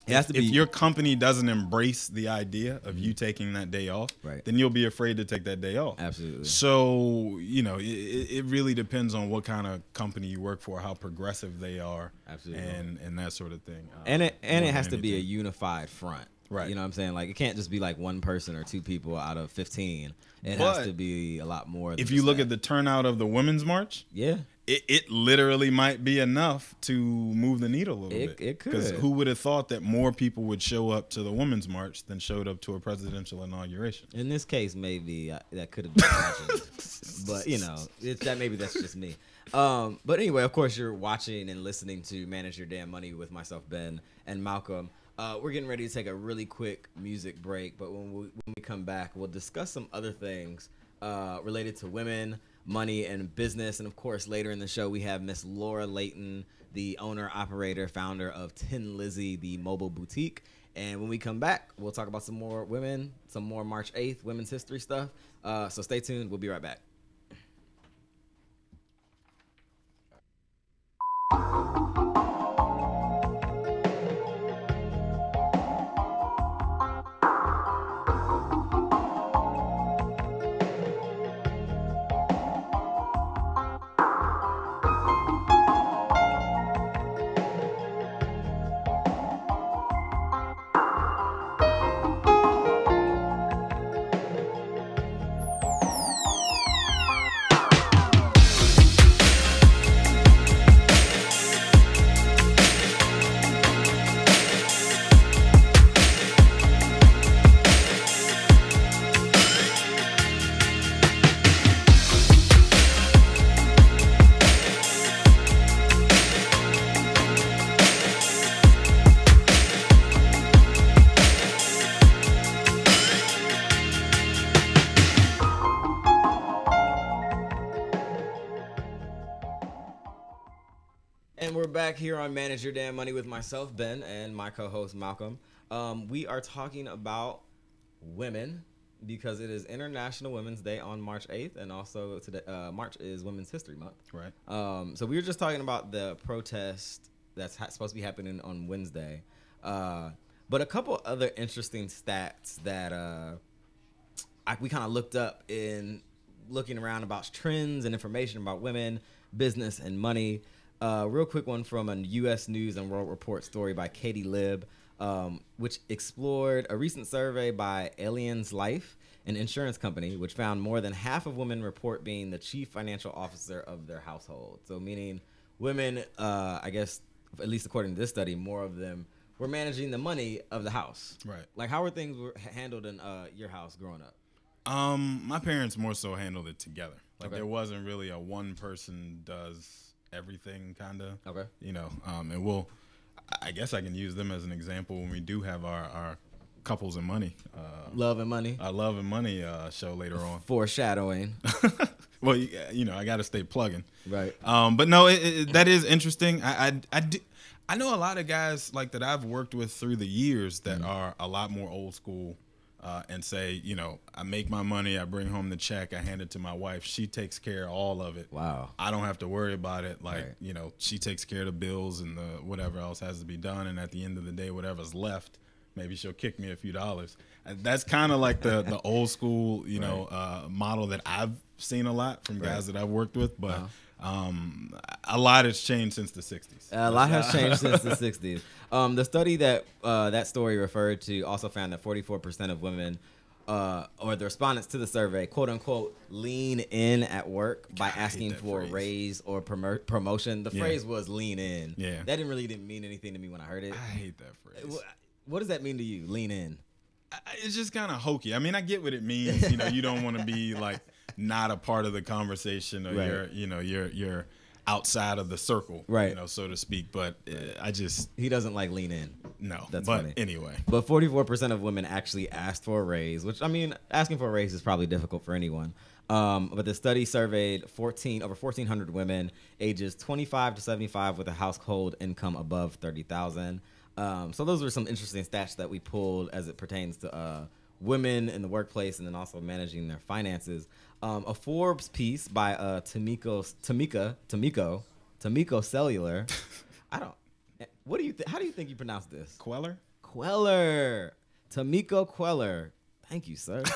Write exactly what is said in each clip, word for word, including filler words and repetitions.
It has if, to be. If your company doesn't embrace the idea of you taking that day off, Right. then you'll be afraid to take that day off. Absolutely. So, you know, it, it really depends on what kind of company you work for, how progressive they are, Absolutely. and, and that sort of thing. Uh, And it and more it has than to be a anything. unified front. Right. You know what I'm saying? Like, it can't just be like one person or two people out of fifteen. It But has to be a lot more than If you just look that. at the turnout of the Women's March, Yeah. it, it literally might be enough to move the needle a little It- bit. it could. Because who would have thought that more people would show up to the Women's March than showed up to a presidential inauguration? In this case, maybe uh, that could have been imagined. But, you know, it's that maybe that's just me. Um, but anyway, of course, you're watching and listening to Manage Your Damn Money with myself, Ben, and Malcolm. Uh, we're getting ready to take a really quick music break, but when we, when we come back, we'll discuss some other things uh, related to women, money, and business. And, of course, later in the show, we have Miss Laura Layton, the owner, operator, founder of Tin Lizzy, the mobile boutique. And when we come back, we'll talk about some more women, some more March eighth women's history stuff. Uh, so stay tuned. We'll be right back. And we're back here on Manage Your Damn Money with myself, Ben, and my co-host, Malcolm. Um, we are talking about women because it is International Women's Day on March eighth, and also today, uh, March is Women's History Month. Right. Um, so we were just talking about the protest that's ha- supposed to be happening on Wednesday. Uh, but a couple other interesting stats that uh, I, we kind of looked up in looking around about trends and information about women, business, and money. Uh, real quick one from a U S News and World Report story by Katie Libb, um, which explored a recent survey by Allianz Life, an insurance company, which found more than half of women report being the chief financial officer of their household. So meaning women, uh, I guess, at least according to this study, more of them were managing the money of the house. Right. Like, how were things were handled in uh, your house growing up? Um, my parents more so handled it together. Like Okay. there wasn't really a one person does everything kind of. Okay. You know, um, and we'll, I guess I can use them as an example when we do have our, our couples and money, uh, Love and money. our love and money uh, show later on. Foreshadowing. Well, you, you know, I got to stay plugging. Right. Um, but no, it, it, that is interesting. I, I, I, do, I know a lot of guys like that I've worked with through the years that Mm-hmm. are a lot more old school. Uh, and say, you know, I make my money, I bring home the check, I hand it to my wife. She takes care of all of it. Wow. I don't have to worry about it. Like, Right. you know, she takes care of the bills and the whatever else has to be done. And at the end of the day, whatever's left, maybe she'll kick me a few dollars. And that's kind of like the, the old school, you know, uh, model that I've seen a lot from guys Right. that I've worked with. But Uh-huh. um, a lot has changed since the sixties. A lot has changed since the sixties. Um, the study that uh, that story referred to also found that forty-four percent of women, uh, or the respondents to the survey, quote unquote, lean in at work by God, I hate asking that for phrase. a raise or promo- promotion. The Yeah. phrase was lean in. Yeah. That didn't really didn't mean anything to me when I heard it. I hate that phrase. Wh- What does that mean to you? Lean in. I- It's just kind of hokey. I mean, I get what it means. You know, you don't want to be like not a part of the conversation, or Right. you're, you know, you're you're outside of the circle, Right. You know, so to speak. But uh, I just He doesn't like lean in. no. That's but funny. anyway, But forty-four percent of women actually asked for a raise, which, I mean, asking for a raise is probably difficult for anyone. Um, but the study surveyed fourteen over fourteen hundred women ages twenty-five to seventy-five with a household income above thirty thousand. Um, so those were some interesting stats that we pulled as it pertains to uh, women in the workplace and then also managing their finances. Um, a Forbes piece by uh, Tamiko, Tamika, Tamiko, Tamiko Cellular. I don't. What do you? Th- how do you think you pronounce this? Queller, Queller. Tamiko Queller. Thank you, sir.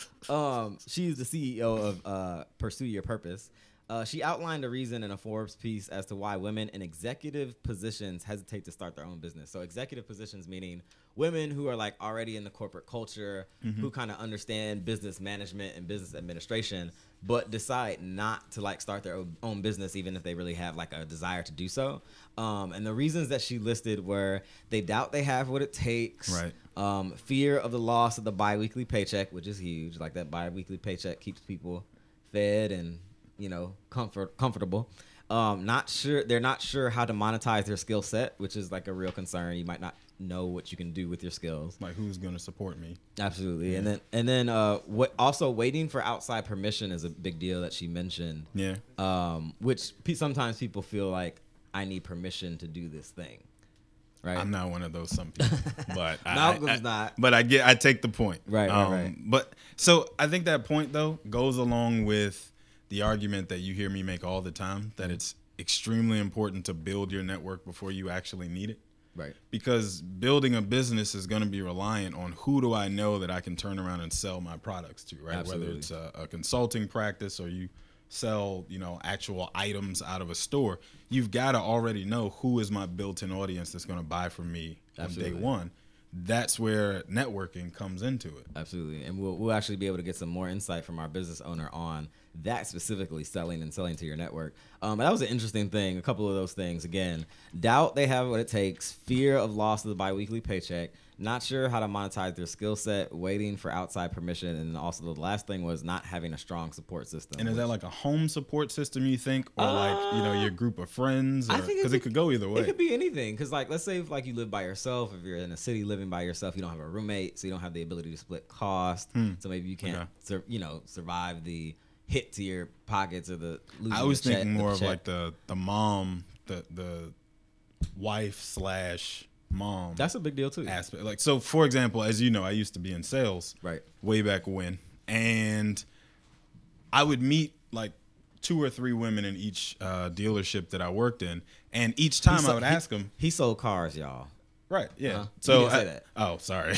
um, she's the C E O of uh, Pursue Your Purpose. Uh, she outlined a reason in a Forbes piece as to why women in executive positions hesitate to start their own business. So executive positions meaning women who are like already in the corporate culture, mm-hmm. who kind of understand business management and business administration, but decide not to like start their own business even if they really have like a desire to do so. Um, and the reasons that she listed were they doubt they have what it takes. Right. Um, fear of the loss of the biweekly paycheck, which is huge. Like that biweekly paycheck keeps people fed and, you know, comfort comfortable. Um, not sure they're not sure how to monetize their skill set, which is like a real concern. You might not know what you can do with your skills. Like who's going to support me? Absolutely. Yeah. And then and then uh, what also waiting for outside permission is a big deal that she mentioned. Yeah. Um, which pe- sometimes people feel like I need permission to do this thing. Right. I'm not one of those some people, but Malcolm's I, I, not. But I get, I take the point. Right, um, right, right. But so I think that point though goes along with the argument that you hear me make all the time that it's extremely important to build your network before you actually need it. Right. Because building a business is going to be reliant on who do I know that I can turn around and sell my products to, right? Absolutely. Whether it's a, a consulting practice or you sell, you know, actual items out of a store, you've got to already know who is my built-in audience that's going to buy from me Absolutely. on day one. That's where networking comes into it. Absolutely. And we'll, we'll actually be able to get some more insight from our business owner on that specifically, selling and selling to your network. Um, but that was an interesting thing. A couple of those things. Again, doubt they have what it takes, fear of loss of the biweekly paycheck, not sure how to monetize their skill set, waiting for outside permission, and also the last thing was not having a strong support system. And is that like a home support system, you think, or uh, like, you know, your group of friends? Because it, it could go either way. It could be anything. Because like, let's say if like you live by yourself, if you're in a city living by yourself, you don't have a roommate, so you don't have the ability to split cost. Hmm. So maybe you can't, okay. sur- you know, survive the hit to your pockets or the losing I was the thinking check, more the of check. like the the mom, the the wife slash mom. That's a big deal too. Aspect. Like, so for example, as you know, I used to be in sales, right, way back when, and I would meet like two or three women in each uh, dealership that I worked in, and each time sold, I would ask them. He sold cars, y'all. Right. Yeah. Uh-huh. So you didn't I, say that. oh, sorry.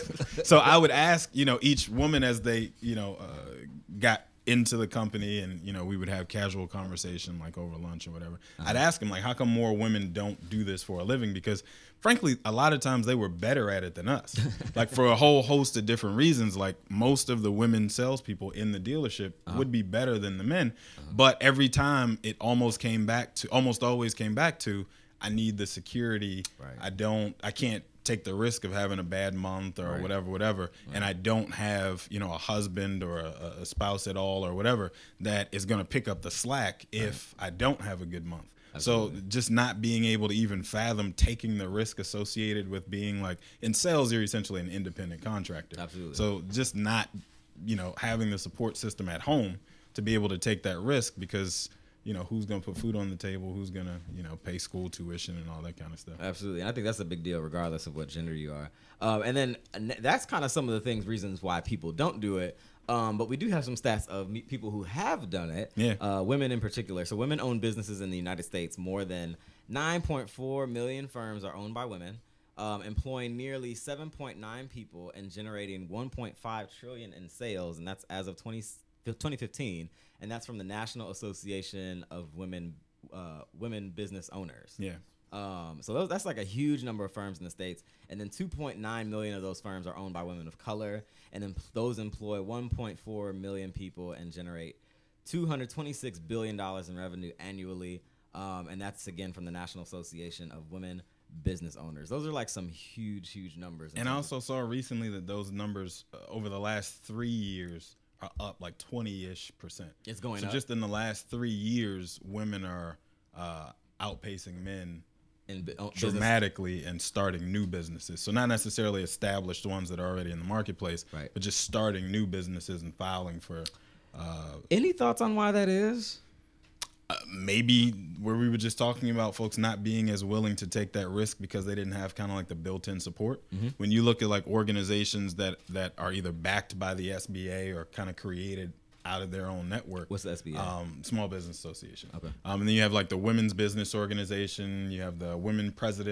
So I would ask, you know, each woman as they, you know, uh, got into the company, and you know, we would have casual conversation like over lunch or whatever. Uh-huh. I'd ask them like, how come more women don't do this for a living? Because frankly, a lot of times they were better at it than us. Like for a whole host of different reasons. Like most of the women salespeople in the dealership uh-huh. would be better than the men, uh-huh. but every time it almost came back to, almost always came back to, I need the security. Right. I don't. I can't take the risk of having a bad month or right. whatever, whatever. Right. And I don't have, you know, a husband or a, a spouse at all or whatever that is going to pick up the slack if right. I don't have a good month. Absolutely. So just not being able to even fathom taking the risk associated with being like in sales, you're essentially an independent contractor. Absolutely. So just not, you know, having the support system at home to be able to take that risk, because you know, who's going to put food on the table, who's going to, you know, pay school tuition and all that kind of stuff. Absolutely. And I think that's a big deal regardless of what gender you are. Um, and then that's kind of some of the things, reasons why people don't do it. Um, but we do have some stats of me- people who have done it, yeah. uh, women in particular. So women own businesses in the United States. More than nine point four million firms are owned by women, um, employing nearly seven point nine people and generating one point five trillion dollars in sales. And that's as of twenty fifteen. And that's from the National Association of Women uh, Women Business Owners. Yeah. Um, so those, that's like a huge number of firms in the States. And then two point nine million of those firms are owned by women of color. And then those employ one point four million people and generate two hundred twenty-six billion dollars in revenue annually. Um, and that's, again, from the National Association of Women Business Owners. Those are like some huge, huge numbers. And I also saw recently that those numbers uh, over the last three years are up like twenty-ish percent. It's going so up. So just in the last three years, women are uh, outpacing men in oh, dramatically business. And starting new businesses. So not necessarily established ones that are already in the marketplace, right. but just starting new businesses and filing for. Uh, Any thoughts on why that is? Uh, maybe where we were just talking about folks not being as willing to take that risk because they didn't have kind of like the built-in support. Mm-hmm. When you look at like organizations that, that are either backed by the S B A or kind of created out of their own network. What's the S B A? Um, Small Business Association. Okay. Um, and then you have like the Women's Business Organization. You have the Women President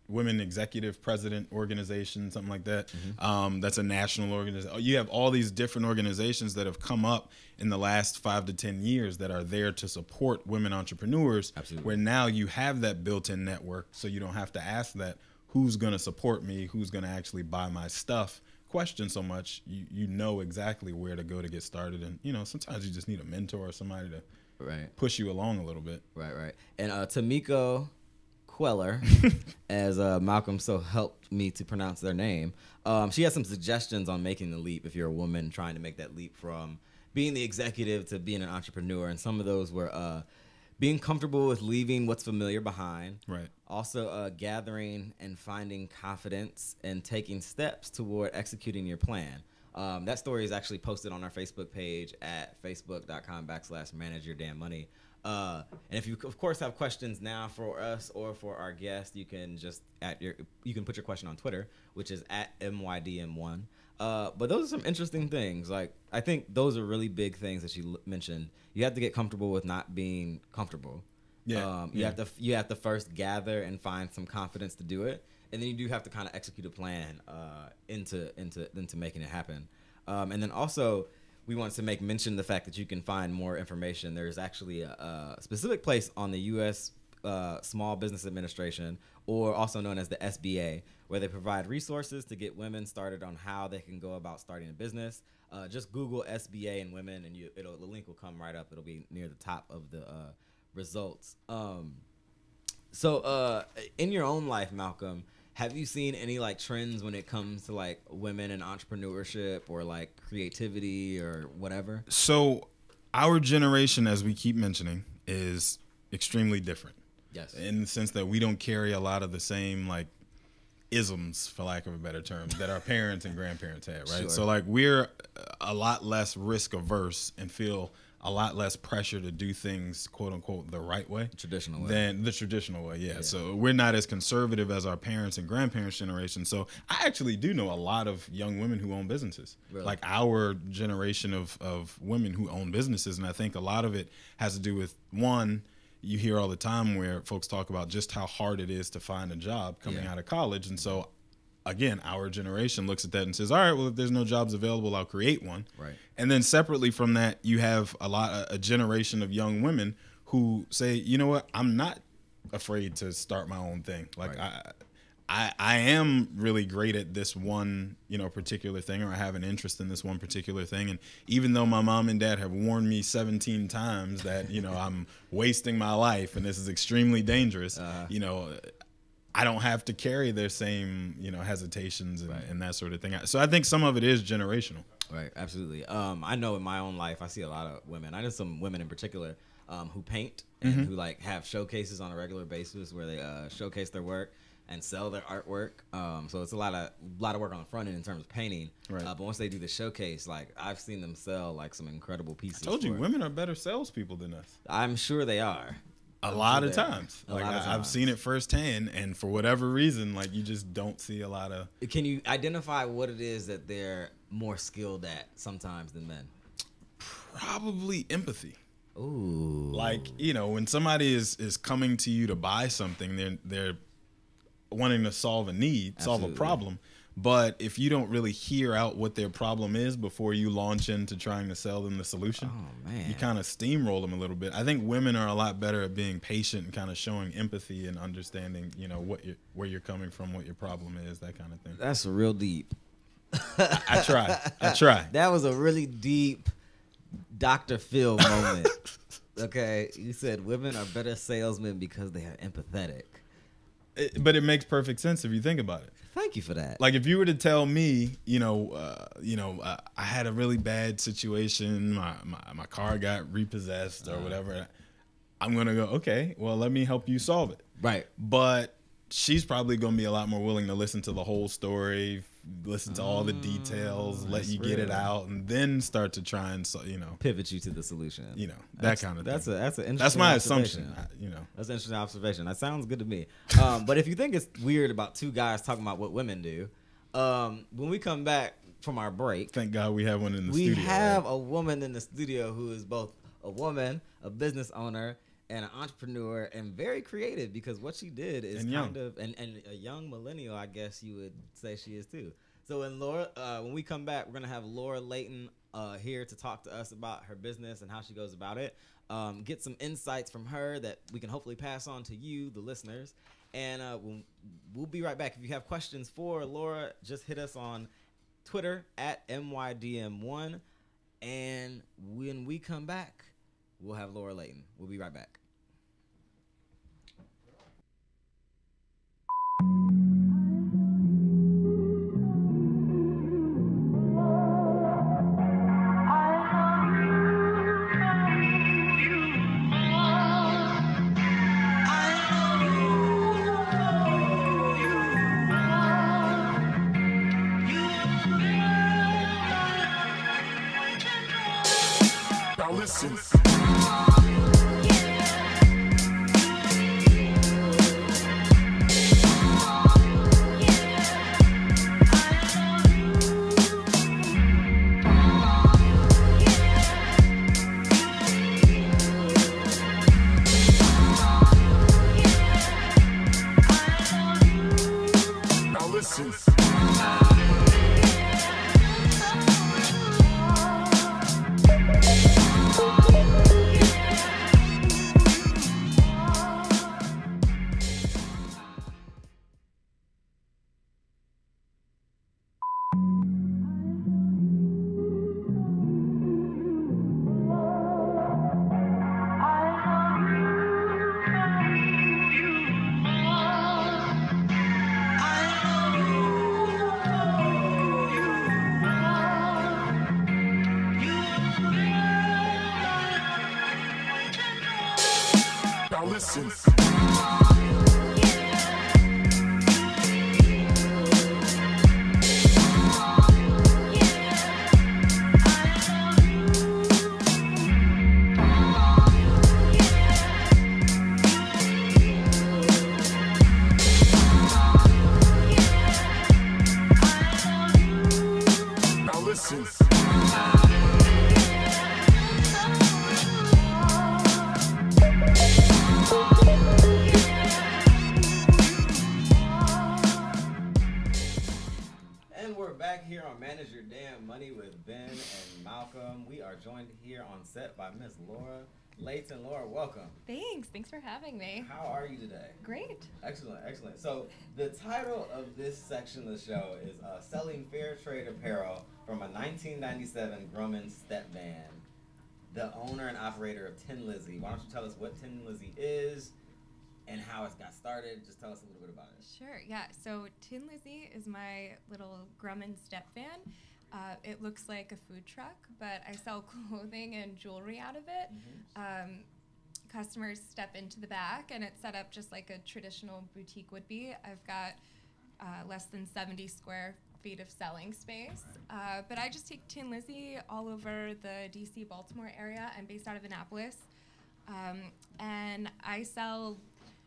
Women Executive President Organization, something like that. Mm-hmm. Um, that's a national organization. You have all these different organizations that have come up in the last five to ten years that are there to support women entrepreneurs. Absolutely. Where now you have that built-in network, so you don't have to ask that who's going to support me, who's going to actually buy my stuff question so much. You you know exactly where to go to get started, and you know sometimes you just need a mentor or somebody to right. push you along a little bit. Right, right. And uh, Tamiko Queller, as uh, Malcolm so helped me to pronounce their name, um, she has some suggestions on making the leap if you're a woman trying to make that leap from being the executive to being an entrepreneur. And some of those were uh, being comfortable with leaving what's familiar behind. Right. Also, uh, gathering and finding confidence and taking steps toward executing your plan. Um, that story is actually posted on our Facebook page at facebook.com backslash manage your damn money. Uh, and if you, of course, have questions now for us or for our guest, you can just at your you can put your question on Twitter, which is at M Y D M one. Uh, but those are some interesting things. Like, I think those are really big things that you l- mentioned. You have to get comfortable with not being comfortable. Yeah. Um, you yeah. have to you have to first gather and find some confidence to do it, and then you do have to kind of execute a plan uh, into into into making it happen. Um, and then also, we wanted to make mention of the fact that you can find more information. There's actually a, a specific place on the U S uh, Small Business Administration, or also known as the S B A, where they provide resources to get women started on how they can go about starting a business. Uh, just Google S B A and women, and you, it'll, the link will come right up. It'll be near the top of the uh, results. Um, so, uh, in your own life, Malcolm, have you seen any like trends when it comes to like women and entrepreneurship or like creativity or whatever? So our generation, as we keep mentioning, is extremely different. Yes. In the sense that we don't carry a lot of the same like isms, for lack of a better term, that our parents and grandparents had, right? Sure. So like we're a lot less risk averse and feel a lot less pressure to do things, quote unquote, the right way. Traditional way. Than the traditional way, yeah. Yeah. So we're not as conservative as our parents and grandparents' generation. So I actually do know a lot of young women who own businesses. Really? Like our generation of, of women who own businesses. And I think a lot of it has to do with, one, you hear all the time where folks talk about just how hard it is to find a job coming Yeah. out of college. And so, again, our generation looks at that and says, all right, well, if there's no jobs available, I'll create one. Right. And then separately from that, you have a lot, a generation of young women who say, you know what, I'm not afraid to start my own thing. Like Right. I, I, I am really great at this one, you know, particular thing, or I have an interest in this one particular thing. And even though my mom and dad have warned me seventeen times that, you know, I'm wasting my life and this is extremely dangerous, Uh-huh. you know, I don't have to carry their same, you know, hesitations and, Right. and that sort of thing. So I think some of it is generational. Right, absolutely. Um, I know in my own life, I see a lot of women. I know some women in particular um, who paint and Mm-hmm. who like have showcases on a regular basis where they uh, showcase their work and sell their artwork. Um, so it's a lot of lot of work on the front end in terms of painting. Right. Uh, but once they do the showcase, like I've seen them sell like some incredible pieces. I told you, for it. women are better salespeople than us. I'm sure they are. A I'm lot sure of they are. times. A Like lot of I, I've times. seen it firsthand, and for whatever reason, like you just don't see a lot of. Can you identify what it is that they're more skilled at sometimes than men? Probably empathy. Ooh. Like, you know, when somebody is is coming to you to buy something, they're they're wanting to solve a need, solve Absolutely. a problem. But if you don't really hear out what their problem is before you launch into trying to sell them the solution, Oh, man. you kind of steamroll them a little bit. I think women are a lot better at being patient and kind of showing empathy and understanding, you know, what you're, where you're coming from, what your problem is, that kind of thing. That's real deep. I try. I try. That was a really deep Doctor Phil moment. Okay, you said women are better salesmen because they are empathetic. It, but it makes perfect sense if you think about it. Thank you for that. Like if you were to tell me, you know, uh, you know, uh, I had a really bad situation, my my, my car got repossessed or Uh-huh. whatever, I'm gonna go, okay, well, let me help you solve it. Right. But she's probably gonna be a lot more willing to listen to the whole story, listen to all the Mm, details, let that's you get it real. out, and then start to try and, so- you know, Pivot you to the solution. you know, that That's- kind of that's thing. a that's an interesting That's my observation. assumption, I- you know. That's an interesting observation. That sounds good to me. Um, but if you think it's weird about two guys talking about what women do, um, when we come back from our break, Thank God we have one in the we studio. have right? a woman in the studio who is both a woman, a business owner, and an entrepreneur and very creative, because what she did is And kind young. of and, and a young millennial, I guess you would say she is too. So when Laura, uh, when we come back, we're gonna have Laura Layton uh, here to talk to us about her business and how she goes about it. Um, get some insights from her that we can hopefully pass on to you, the listeners. And uh, we'll, we'll be right back. If you have questions for Laura, just hit us on Twitter at M Y D M one. And when we come back, we'll have Laura Layton. We'll be right back. Now listen. Now listen. Now listen. Now listen. And we're back here on Manage Your Damn Money with Ben and Malcolm. We are joined here on set by Miss Laura Layton. Laura, welcome. Thanks. Thanks for having me. How are you today? Great. Excellent, excellent. So the title of this section of the show is uh, Selling Fair Trade Apparel from a nineteen ninety-seven Grumman Step Van. The owner and operator of Tin Lizzy. Why don't you tell us what Tin Lizzy is and how it got started? Just tell us a little bit about it. Sure. Yeah. So Tin Lizzy is my little Grumman step van. Uh, it looks like a food truck, but I sell clothing and jewelry out of it. Mm-hmm. Um, customers step into the back, and it's set up just like a traditional boutique would be. I've got uh, less than seventy square feet of selling space, uh, but I just take Tin Lizzy all over the D C Baltimore area. I'm based out of Annapolis, um, and I sell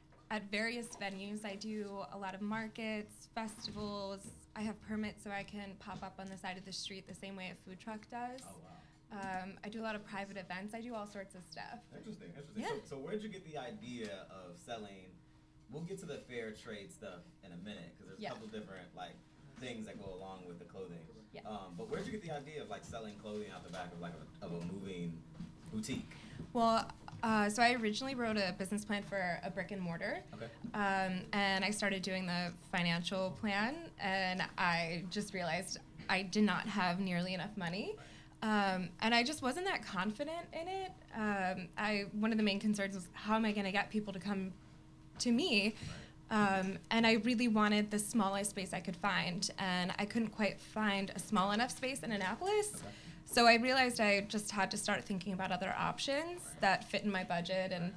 at various venues. I do a lot of markets, festivals. I have permits so I can pop up on the side of the street the same way a food truck does. Oh, wow. Um, I do a lot of private events. I do all sorts of stuff. Interesting, interesting. Yeah. So, so where did you get the idea of selling? We'll get to the fair trade stuff in a minute because there's Yeah. a couple different like things that go along with the clothing. Yeah. Um, but where did you get the idea of like selling clothing out the back of like a, of a moving boutique? Well, uh, so I originally wrote a business plan for a brick and mortar. Okay. Um, and I started doing the financial plan, and I just realized I did not have nearly enough money. Um, and I just wasn't that confident in it. Um, I one of the main concerns was, how am I going to get people to come to me? Um, and I really wanted the smallest space I could find, and I couldn't quite find a small enough space in Annapolis. Okay. So I realized I just had to start thinking about other options that fit in my budget and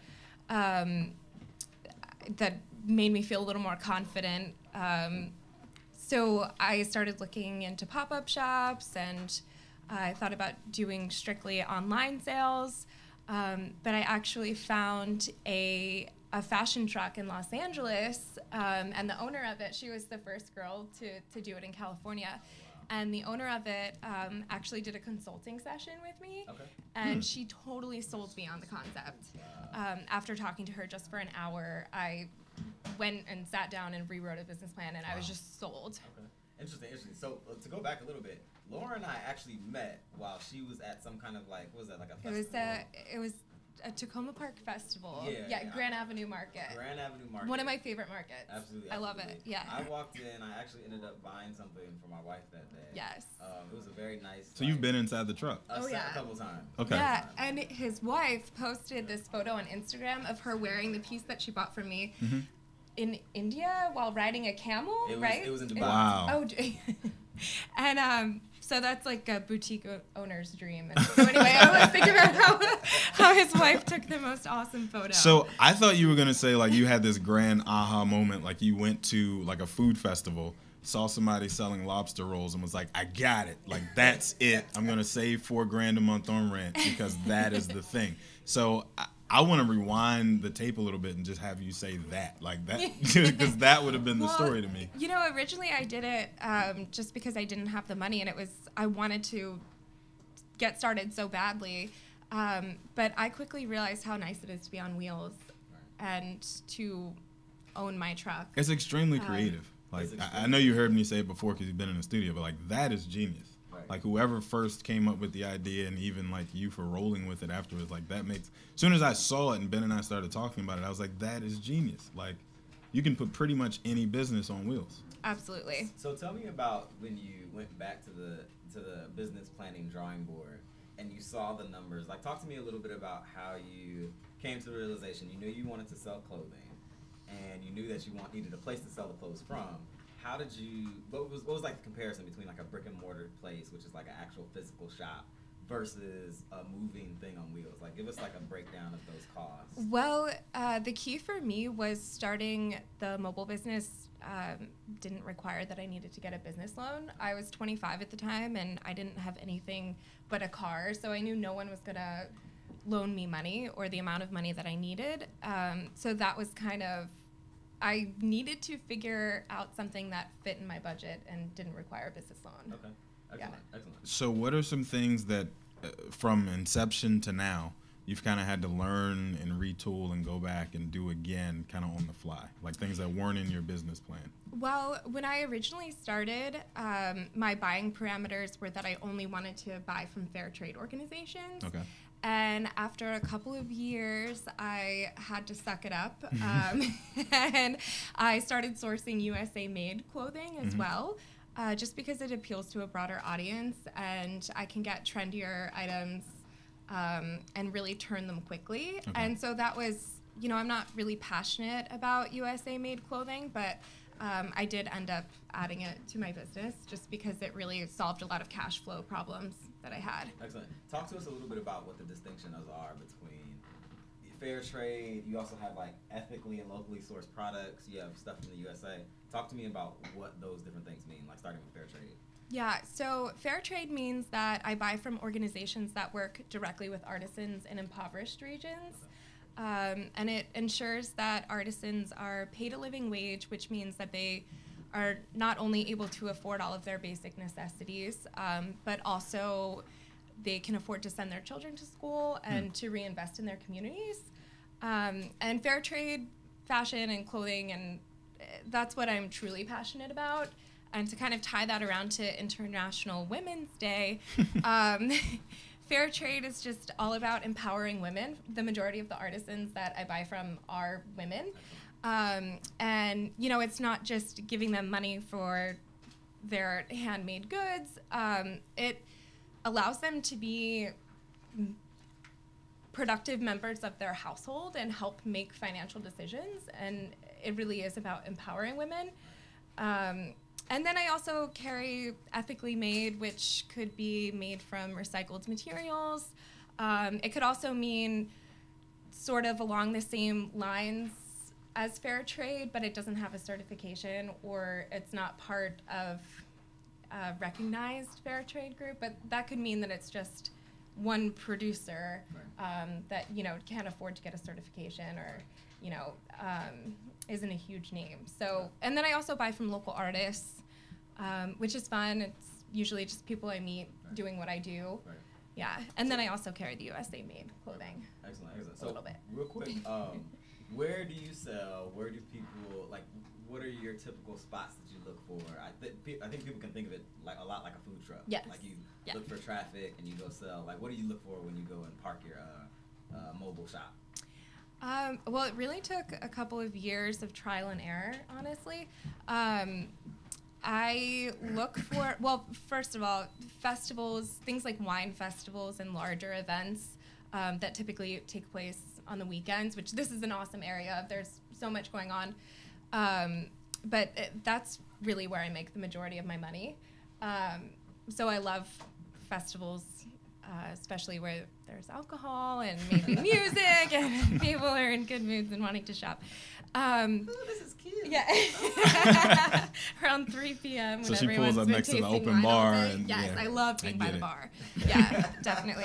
um, that made me feel a little more confident. Um, so I started looking into pop-up shops, and I thought about doing strictly online sales. Um, but I actually found a, a fashion truck in Los Angeles Um, and the owner of it, she was the first girl to, to do it in California. And the owner of it um, actually did a consulting session with me. Okay. And Hmm. she totally sold me on the concept. Um, after talking to her just for an hour, I went and sat down and rewrote a business plan, and I was just sold. Okay. Interesting, interesting. So uh, to go back a little bit, Laura and I actually met while she was at some kind of like, what was that, like a It festival? was a, it was a Tacoma Park Festival. Yeah, yeah, yeah. Grand Avenue Market. Grand Avenue Market. One of my favorite markets. Absolutely, I love it. absolutely. Yeah. I walked in. I actually ended up buying something for my wife that day. Yes. Um, it was a very nice. So you've been inside the truck. a, Oh, se- yeah. a couple times. Okay. Yeah, and his wife posted this photo on Instagram of her wearing the piece that she bought from me Mm-hmm. in India while riding a camel, It was- right? it was in Dubai. And- Wow. Oh, d- and um, so that's like a boutique o- owner's dream. And so anyway, I was thinking about how, how his wife took the most awesome photo. So I thought you were gonna say like you had this grand aha moment, like you went to like a food festival, saw somebody selling lobster rolls, and was like, I got it. Like that's it. I'm gonna save four grand a month on rent because that is the thing. So I, I want to rewind the tape a little bit and just have you say that, like that, because that would have been the Well, story to me. You know, originally I did it um, just because I didn't have the money, and it was I wanted to get started so badly. Um, but I quickly realized how nice it is to be on wheels and to own my truck. It's extremely Um, creative. Like It's I, I extremely know you heard me say it before because you've been in the studio, but like that is genius. Right. Like whoever first came up with the idea, and even like you for rolling with it afterwards, like that makes. As soon as I saw it and Ben and I started talking about it, I was like, that is genius. Like you can put pretty much any business on wheels. Absolutely. So tell me about when you went back to the to the business planning drawing board and you saw the numbers. Like, talk to me a little bit about how you came to the realization. You knew you wanted to sell clothing, and you knew that you want needed a place to sell the clothes from. How did you? What was what was like the comparison between like a brick and mortar place, which is like an actual physical shop, versus a moving thing on wheels? Like, give us like a breakdown of those costs. Well, uh, the key for me was starting the mobile business. Um, didn't require that I needed to get a business loan. I was twenty-five at the time, and I didn't have anything but a car, so I knew no one was gonna loan me money or the amount of money that I needed. Um, so that was kind of, I needed to figure out something that fit in my budget and didn't require a business loan. Okay, excellent, excellent. So what are some things that, uh, from inception to now, you've kind of had to learn and retool and go back and do again, kind of on the fly, like things that weren't in your business plan? Well, when I originally started, um, my buying parameters were that I only wanted to buy from fair trade organizations. Okay. And after a couple of years, I had to suck it up. Um, and I started sourcing U S A made clothing as Mhm. well, uh, just because it appeals to a broader audience and I can get trendier items um, and really turn them quickly. Okay. And so that was, you know, I'm not really passionate about U S A made clothing, but um, I did end up adding it to my business just because it really solved a lot of cash flow problems that I had. Excellent. Talk to us a little bit about what the distinctions are between fair trade. You also have like ethically and locally sourced products. You have stuff from the U S A. Talk to me about what those different things mean, like starting with fair trade. Yeah, so fair trade means that I buy from organizations that work directly with artisans in impoverished regions. Um, and it ensures that artisans are paid a living wage, which means that they are not only able to afford all of their basic necessities, um, but also they can afford to send their children to school and Hmm. to reinvest in their communities. Um, and fair trade fashion and clothing, and uh, that's what I'm truly passionate about. And to kind of tie that around to International Women's Day, um, fair trade is just all about empowering women. The majority of the artisans that I buy from are women. Um, and, you know, it's not just giving them money for their handmade goods. Um, it allows them to be m- productive members of their household and help make financial decisions. And it really is about empowering women. Um, and then I also carry ethically made, which could be made from recycled materials. Um, it could also mean sort of along the same lines as fair trade, but it doesn't have a certification or it's not part of a recognized fair trade group. But that could mean that it's just one producer um, that, you know, can't afford to get a certification or you know, um, isn't a huge name. So, and then I also buy from local artists, um, which is fun. It's usually just people I meet Right. doing what I do. Right. Yeah, and then I also carry the U S A made clothing. Excellent, excellent. So, A little bit. real quick, um, where do you sell? Where do people like? What are your typical spots that you look for? I, th- pe- I think people can think of it like a lot like a food truck. Yes. Like you Yeah. look for traffic and you go sell. Like, what do you look for when you go and park your uh, uh, mobile shop? Um, well, it really took a couple of years of trial and error, honestly. Um, I look for, well, first of all, festivals, things like wine festivals and larger events um, that typically take place on the weekends, which this is an awesome area. There's so much going on. Um, but it, that's really where I make the majority of my money. Um, so I love festivals, uh, especially where there's alcohol and maybe music and people are in good moods and wanting to shop. Um, Ooh, this is cute. yeah. Around three p.m. when So she pulls everyone's up been next to the tasting open wine all bar day. and- yes, yeah, I love I being by get the it. bar. Yeah, definitely.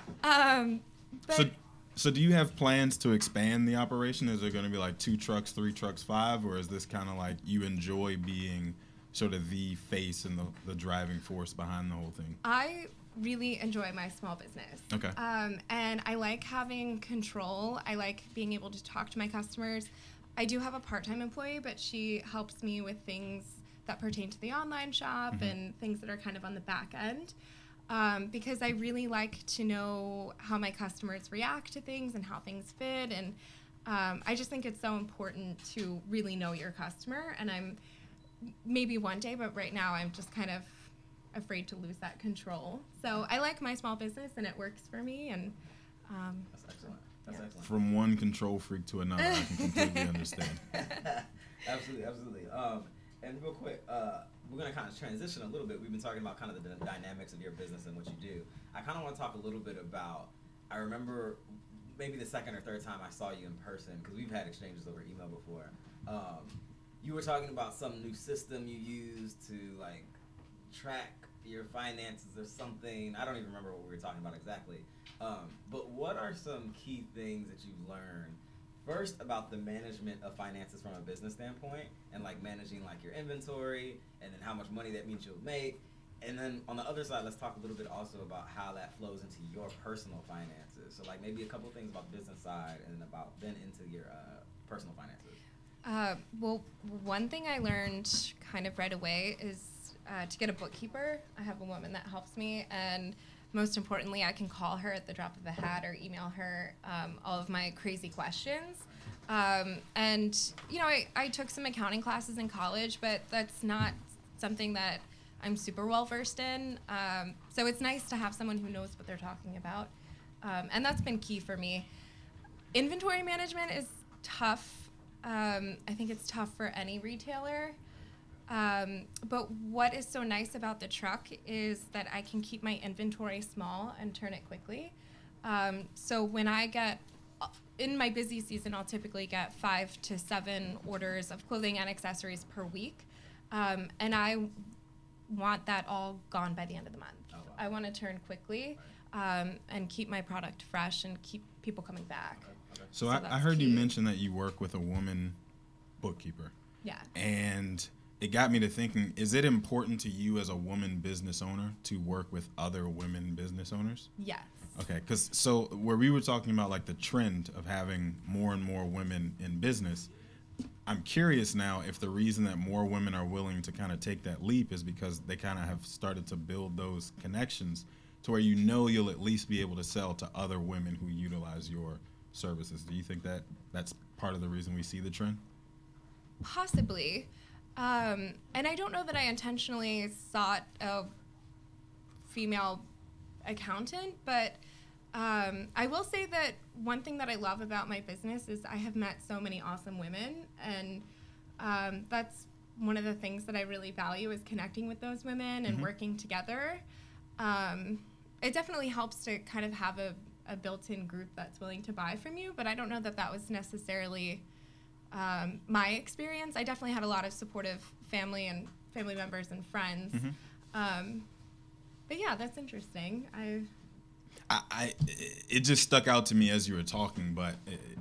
Um, but So, so do you have plans to expand the operation? Is there going to be like two trucks, three trucks, five, or is this kind of like you enjoy being sort of the face and the, the driving force behind the whole thing? I really enjoy my small business. Okay. Um, and I like having control. I like being able to talk to my customers. I do have a part-time employee, but she helps me with things that pertain to the online shop Mm-hmm. and things that are kind of on the back end. Um, because I really like to know how my customers react to things and how things fit. And um, I just think it's so important to really know your customer. And I'm maybe one day, but right now I'm just kind of afraid to lose that control. So I like my small business and it works for me. And um, That's excellent. That's Yeah. excellent. From one control freak to another, I can completely understand. absolutely, absolutely. Um, and real quick, uh, we're gonna kind of transition a little bit. We've been talking about kind of the d- dynamics of your business and what you do. I kind of want to talk a little bit about. I remember maybe the second or third time I saw you in person, because we've had exchanges over email before. Um, you were talking about some new system you use to like track your finances or something. I don't even remember what we were talking about exactly. Um, but what are some key things that you've learned first about the management of finances from a business standpoint, and like managing like your inventory and then how much money that means you'll make? And then on the other side, let's talk a little bit also about how that flows into your personal finances. So like maybe a couple things about the business side and then about then into your uh, personal finances. Uh, well, one thing I learned kind of right away is uh, to get a bookkeeper. I have a woman that helps me, and most importantly, I can call her at the drop of a hat or email her um, all of my crazy questions. Um, and, you know, I, I took some accounting classes in college, but that's not something that I'm super well versed in. Um, so it's nice to have someone who knows what they're talking about. Um, and that's been key for me. Inventory management is tough. Um, I think it's tough for any retailer. Um, but what is so nice about the truck is that I can keep my inventory small and turn it quickly. Um, so when I get, in my busy season, I'll typically get five to seven orders of clothing and accessories per week. Um, and I want that all gone by the end of the month. Oh, wow. I want to turn quickly um, and keep my product fresh and keep people coming back. Okay. So, So I, I that's heard you key. mention that you work with a woman bookkeeper. Yeah. And it got me to thinking, is it important to you as a woman business owner to work with other women business owners? Yes. Okay, because so where we were talking about like the trend of having more and more women in business, I'm curious now if the reason that more women are willing to kind of take that leap is because they kind of have started to build those connections to where you know you'll at least be able to sell to other women who utilize your services. Do you think that that's part of the reason we see the trend? Possibly. Um, and I don't know that I intentionally sought a female accountant, but um, I will say that one thing that I love about my business is I have met so many awesome women, and um, that's one of the things that I really value is connecting with those women and Mhm. working together. Um, it definitely helps to kind of have a, a built-in group that's willing to buy from you, but I don't know that that was necessarily um, my experience. I definitely had a lot of supportive family and family members and friends. Mhm. Um, but yeah, that's interesting. I I, I it just stuck out to me as you were talking, but it,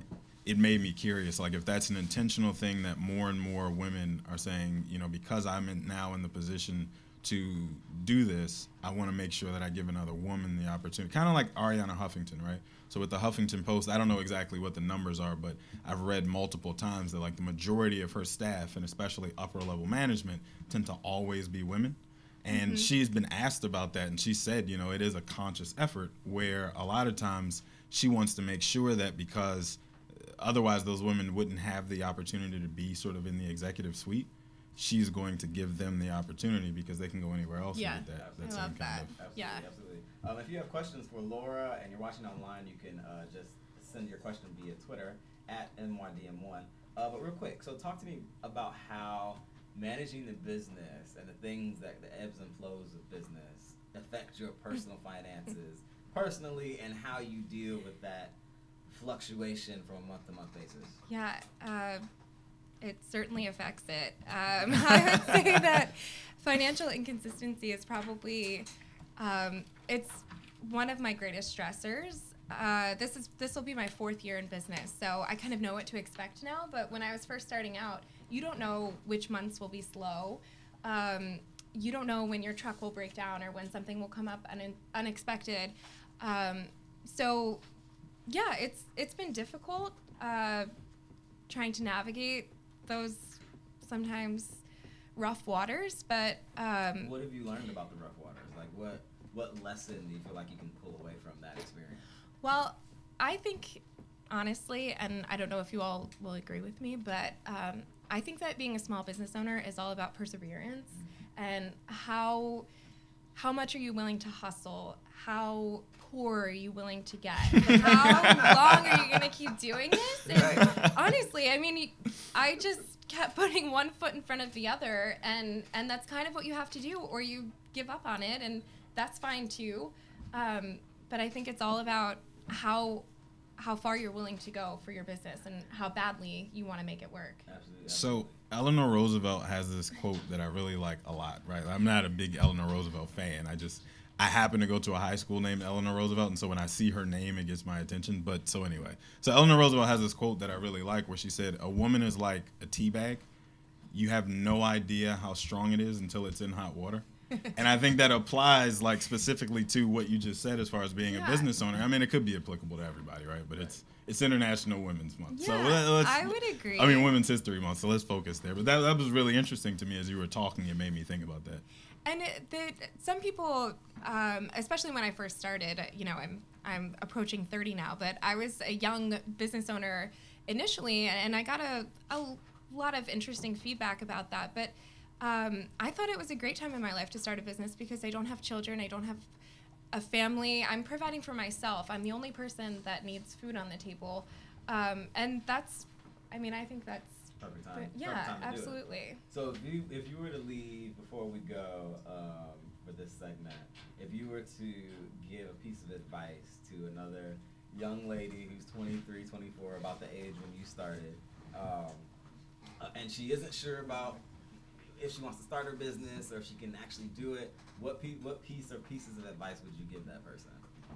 it made me curious. Like, if that's an intentional thing that more and more women are saying, you know, because I'm in, now in the position to do this, I want to make sure that I give another woman the opportunity. Kind of like Ariana Huffington, right? So with the Huffington Post, I don't know exactly what the numbers are, but I've read multiple times that like the majority of her staff, and especially upper level management, tend to always be women. And mm-hmm. she's been asked about that, and she said, you know, it is a conscious effort where a lot of times she wants to make sure that, because otherwise those women wouldn't have the opportunity to be sort of in the executive suite, she's going to give them the opportunity because they can go anywhere else. Yeah, with that, that I same love kind that. Of, Absolutely, yeah, absolutely. Um, if you have questions for Laura and you're watching online, you can uh, just send your question via Twitter at N Y D M one. Uh, but real quick, so talk to me about how managing the business and the things that the ebbs and flows of business affect your personal finances personally, and how you deal with that fluctuation from a month-to-month basis. Yeah, uh, it certainly affects it. Um, I would say that financial inconsistency is probably, um, it's one of my greatest stressors. Uh, this is this will be my fourth year in business, so I kind of know what to expect now. But when I was first starting out, you don't know which months will be slow. Um, you don't know when your truck will break down or when something will come up un- unexpected. Um, so, yeah, it's it's been difficult uh, trying to navigate those sometimes rough waters. But um, what have you learned about the rough waters? Like, what what lesson do you feel like you can pull away from that experience? Well, I think, honestly, and I don't know if you all will agree with me, but um, I think that being a small business owner is all about perseverance and how how much are you willing to hustle? How poor are you willing to get? How long are you going to keep doing this? And honestly, I mean, I just kept putting one foot in front of the other, and, and that's kind of what you have to do, or you give up on it, and that's fine too. Um, but I think it's all about how how far you're willing to go for your business and how badly you want to make it work. Absolutely, absolutely. So Eleanor Roosevelt has this quote that I really like a lot, right? I'm not a big Eleanor Roosevelt fan. I just, I happen to go to a high school named Eleanor Roosevelt, and so when I see her name, it gets my attention. But so anyway, so Eleanor Roosevelt has this quote that I really like where she said, "A woman is like a tea bag. You have no idea how strong it is until it's in hot water." And I think that applies like specifically to what you just said as far as being yeah. a business owner. I mean, it could be applicable to everybody, right? But it's it's International Women's Month. Yeah, so let, let's, I would agree. I mean, Women's History Month, so let's focus there. But that, that was really interesting to me as you were talking. It made me think about that. And it, the, some people, um, especially when I first started, you know, I'm I'm approaching thirty now, but I was a young business owner initially, and I got a, a lot of interesting feedback about that. But um, I thought it was a great time in my life to start a business because I don't have children, I don't have a family. I'm providing for myself. I'm the only person that needs food on the table, um, and that's, I mean, I think that's perfect time. but, yeah, perfect time to absolutely. Do it. So if you if you were to leave before we go um, for this segment, if you were to give a piece of advice to another young lady who's twenty-three, twenty-four, about the age when you started, um, uh, and she isn't sure about if she wants to start her business or if she can actually do it, what pe- what piece or pieces of advice would you give that person?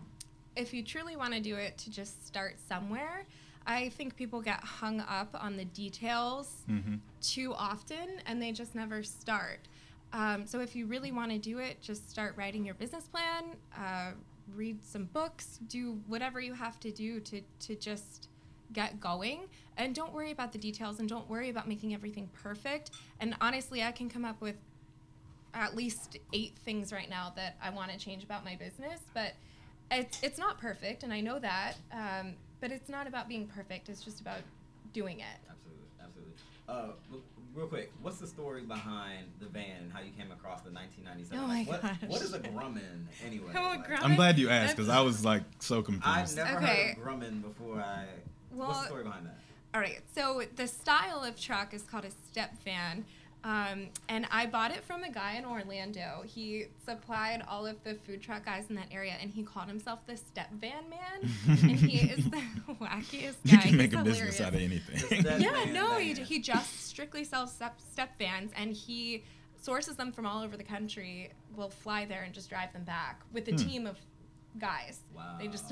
If you truly want to do it, to just start somewhere. I think people get hung up on the details Mm-hmm. too often, and they just never start. Um, so if you really want to do it, just start writing your business plan, uh, read some books, do whatever you have to do to, to just get going. And don't worry about the details, and don't worry about making everything perfect. And honestly, I can come up with at least eight things right now that I want to change about my business, but it's, it's not perfect, and I know that. Um, But it's not about being perfect. It's just about doing it. Absolutely, absolutely. Uh, l- real quick, what's the story behind the van and how you came across the nineteen ninety-seven? Oh like, my what, gosh. what is a Grumman anyway? Oh, a Like, Grumman? I'm glad you asked because I was like so confused. I've never Okay. heard of Grumman before. I Well, what's the story behind that? All right. So the style of truck is called a step van. Um, and I bought it from a guy in Orlando. He supplied all of the food truck guys in that area, and he called himself the Step Van Man. And he is the wackiest guy. You can make He's a business hilarious. out of The anything. Step Yeah, Van no, he, van. he just strictly sells step, step vans, and he sources them from all over the country, will fly there and just drive them back with a Hmm. team of guys. Wow. They just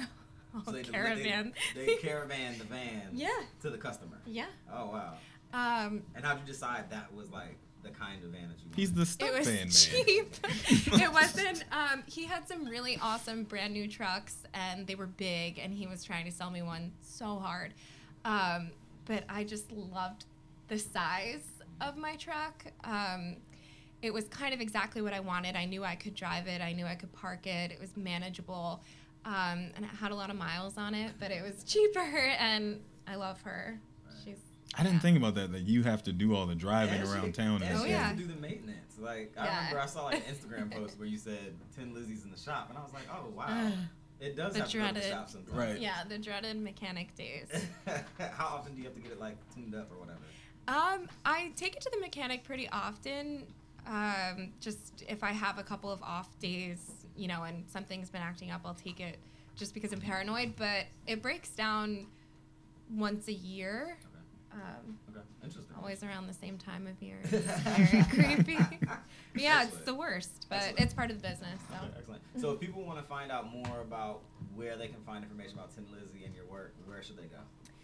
Oh, So they deli- caravan. They, they caravan the van. Yeah. To the customer. Yeah. Oh wow. Um, And how'd you decide that was like the kind of van that you wanted? He's the it stunt was van man. cheap. It wasn't. Um, he had some really awesome brand new trucks, and they were big, and he was trying to sell me one so hard. Um, but I just loved the size of my truck. Um, it was kind of exactly what I wanted. I knew I could drive it. I knew I could park it. It was manageable, um, and it had a lot of miles on it. But it was cheaper, and I love her. She's. I didn't yeah. think about that. That you have to do all the driving And she- around town. And And Oh, she shit. has yeah. to do the maintenance. Like I Yeah. remember I saw like an Instagram post where you said Tin Lizzie's in the shop, and I was like, oh wow, it does The have to go to the dreaded- shop sometimes. Right. Yeah, the dreaded mechanic days. How often do you have to get it like tuned up or whatever? Um, I take it to the mechanic pretty often. Um, just if I have a couple of off days, you know, and something's been acting up, I'll take it just because I'm paranoid. But it breaks down once a year. Okay. Um, Okay. Interesting. always around the same time of year. It's very creepy. But yeah, it's Excellent. the worst, but Excellent. it's part of the business. So. Okay, excellent. So if people want to find out more about where they can find information about Tin Lizzie and your work, where should they go?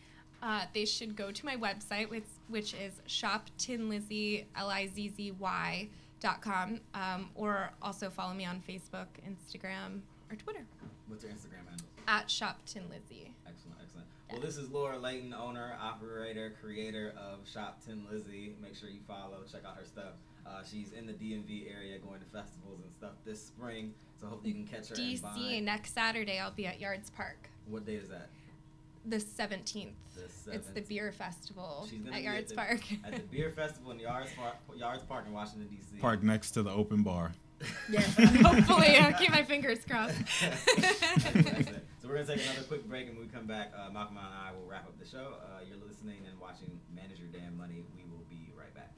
Uh, they should go to my website, which, which is shop tin lizzie, L I Z Z Y, dot com, um, or also follow me on Facebook, Instagram, or Twitter, What's your Instagram handle? at shop tin lizzie. Excellent, excellent. Well, this is Laura Layton, owner, operator, creator of Shop Tin Lizzie. Make sure you follow, check out her stuff. Uh, she's in the D M V area going to festivals and stuff this spring, so hopefully you can catch her D and C, buy. next Saturday, I'll be at Yards Park, What date is that? the seventeenth. The It's the seventeenth. beer festival She's gonna at be Yards the, Park. at the beer festival in Yards Park, Yards Park in Washington D C. Park next to the open bar. Yeah, hopefully. I'll keep my fingers crossed. Excellent, excellent. So we're gonna take another quick break, and when we come back, uh, Malcolm and I will wrap up the show. Uh, you're listening and watching Manage Your Damn Money. We will be right back.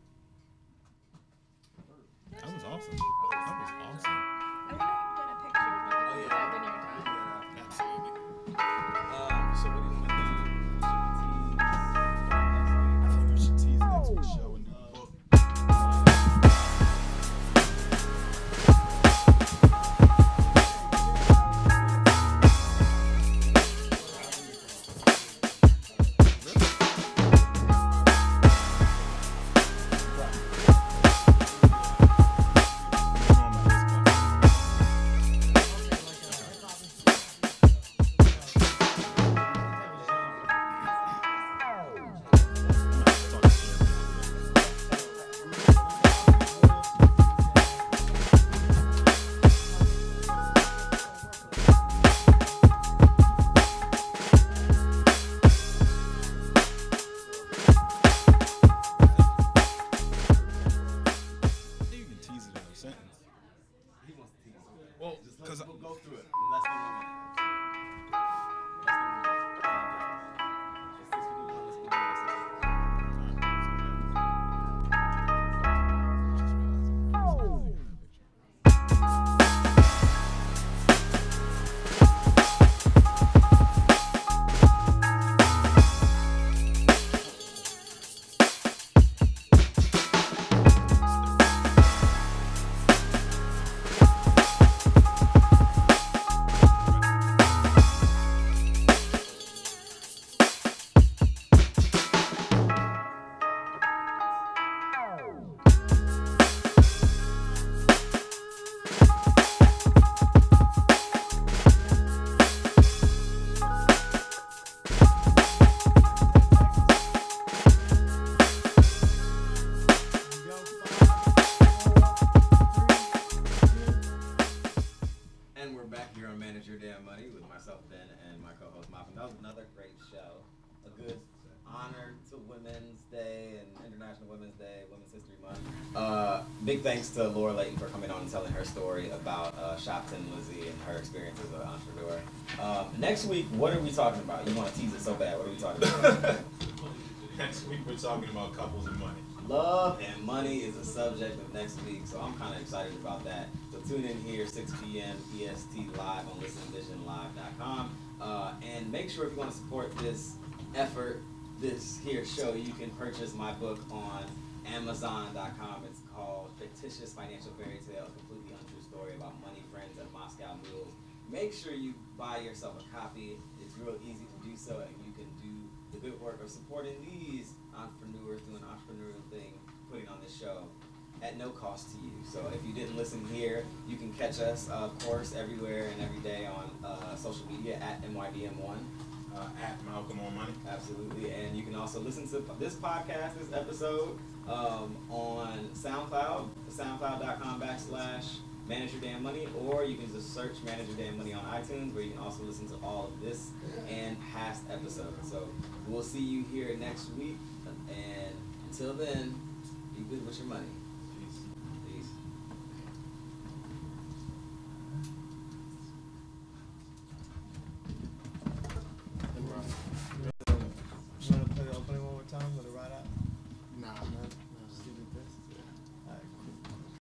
That was awesome. That was awesome. I'm gonna get a picture of Oh, it yeah. when you're done. Absolutely. Um, so what do you want to do? I think we should tease next week's show and do the book. You can tease it in a sentence. He wants to tease. Well, Just because let's, we'll go through it. Less than one minute. Less than one minute. It's six fifty-one. Let's begin. And we're back here on Manage Your Damn Money with myself, Ben, and my co-host, Malcolm. That was another great show. A good honor to Women's Day and International Women's Day, Women's History Month. Uh, big thanks to Laura Layton for coming on and telling her story about uh, Shop Tin Lizzie and her experience as an entrepreneur. Uh, next week, what are we talking about? You want to tease it so bad. What are we talking about? next week we're talking about couples and money. Love and money is the subject of next week, so I'm kind of excited about that. So tune in here, six p.m. E S T live on listen vision live dot com. Uh, and make sure if you want to support this effort, this here show, you can purchase my book on amazon dot com. It's called Fictitious Financial Fairy Tale, a completely untrue story about money, friends, and Moscow mules. make sure you buy yourself a copy. It's real easy to do so, and you can do the good work of supporting these entrepreneurs doing entrepreneurial thing, putting on this show at no cost to you. So if you didn't listen here, you can catch us, uh, of course, everywhere and every day on uh, social media at M Y D M one. Uh, at Malcolm on Money. Absolutely. And you can also listen to this podcast, this episode, um, on SoundCloud, soundcloud.com backslash Manage Your Damn Money, or you can just search Manage Your Damn Money on iTunes, where you can also listen to all of this and past episodes. So we'll see you here next week. And until then, be good with your money.